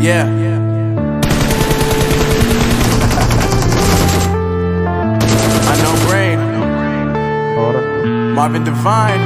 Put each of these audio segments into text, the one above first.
Yeah. Unknown Brain. Marvin Divine.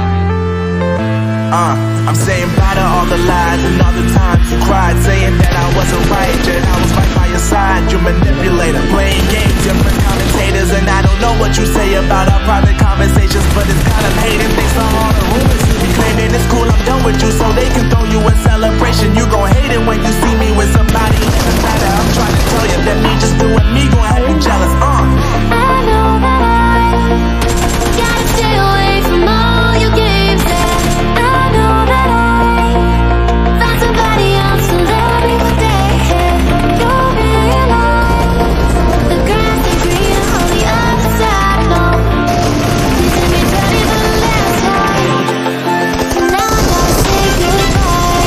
I'm saying bye to all the lies and all the times you cried, saying that I wasn't right, yet I was right by your side. You manipulator, playing games, different commentators, and I don't know what you say about our private conversations, but it's kind of hating thanks to all the rumors you be claiming. It's cool, I'm done with you, so they can throw you a celebration. You gon' hate it when you see me with somebody living better. I'm trying to tell you that me just doing me gon' have you jealous. I know that I gotta stay away from all your games. I know that I found somebody else to love me one day. You'll realize the grass is greener on the other side. No, you did me dirty the last time. Now I gotta say goodbye.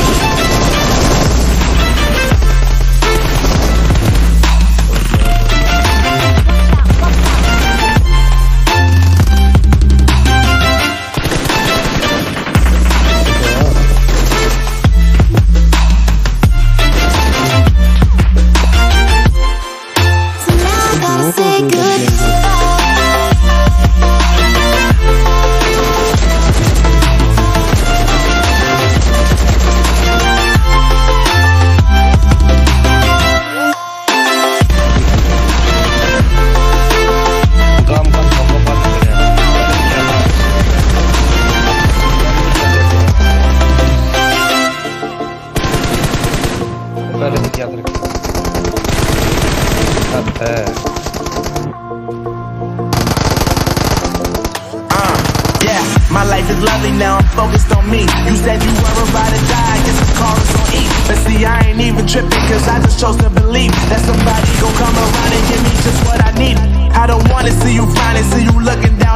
So now I gotta say goodbye. Yeah, my life is lovely now, I'm focused on me. You said you were about to die, I guess the car is on E. But see, I ain't even tripping, cause I just chose to believe that somebody gon' come around and give me just what I need. I don't wanna see you finally, see you looking down